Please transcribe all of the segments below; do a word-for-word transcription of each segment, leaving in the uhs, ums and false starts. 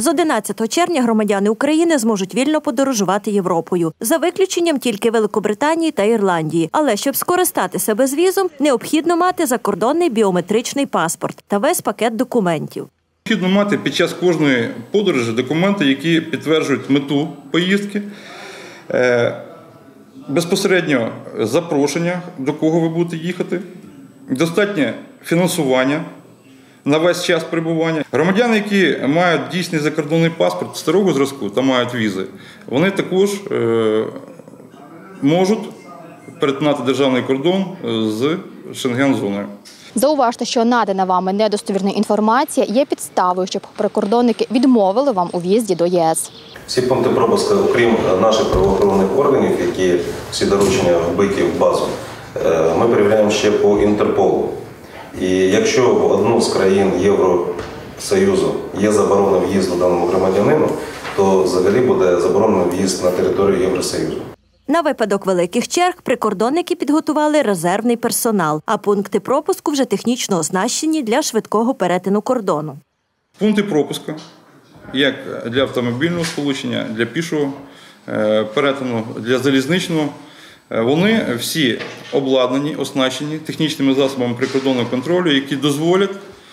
З одинадцятого червня громадяни України зможуть вільно подорожувати Європою, за виключенням тільки Великобританії та Ірландії. Але щоб скористатися безвізом, необхідно мати закордонний біометричний паспорт та весь пакет документів. Необхідно мати під час кожної подорожі документи, які підтверджують мету поїздки, безпосередньо запрошення, до кого ви будете їхати, достатнє фінансування на весь час перебування. Громадяни, які мають дійсний закордонний паспорт старого зразку та мають візи, вони також можуть перетинати державний кордон з Шенген-зоною. Зауважте, що надана вами недостовірна інформація є підставою, щоб прикордонники відмовили вам у в'їзді до ЄС. Всі пункти пропуску, окрім наших правоохоронних органів, які всі доручення вбиті в базу, ми перевіряємо ще по Інтерполу. І якщо в одну з країн Євросоюзу є заборона в'їзду даному громадянину, то взагалі буде заборонено в'їзд на територію Євросоюзу. На випадок великих черг прикордонники підготували резервний персонал, а пункти пропуску вже технічно оснащені для швидкого перетину кордону. Пункти пропуску, як для автомобільного сполучення, для пішого перетину, для залізничного, вони всі обладнані, оснащені технічними засобами прикордонного контролю, які дозволять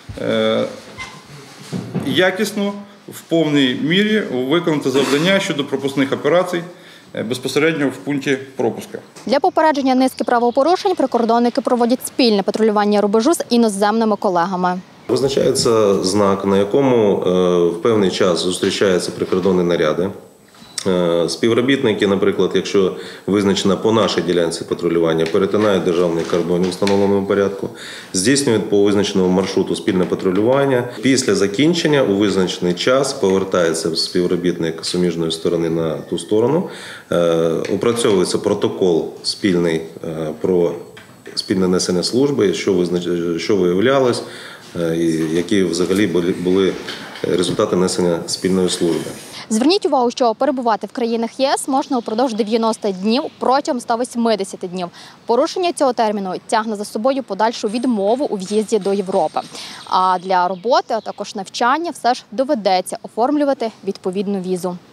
якісно, в повній мірі виконати завдання щодо пропускних операцій безпосередньо в пункті пропуску. Для попередження низки правопорушень прикордонники проводять спільне патрулювання рубежу з іноземними колегами. Визначається знак, на якому в певний час зустрічаються прикордонні наряди. Співробітники, наприклад, якщо визначено по нашій ділянці патрулювання, перетинають державний кордон у встановленому порядку, здійснюють по визначеному маршруту спільне патрулювання. Після закінчення у визначений час повертається співробітник суміжної сторони на ту сторону, опрацьовується протокол спільний про спільне несення служби, що, визнач... що виявлялось, і які взагалі були результати несення спільної служби. Зверніть увагу, що перебувати в країнах ЄС можна упродовж дев'яноста днів протягом ста вісімдесяти днів. Порушення цього терміну тягне за собою подальшу відмову у в'їзді до Європи. А для роботи, а також навчання все ж доведеться оформлювати відповідну візу.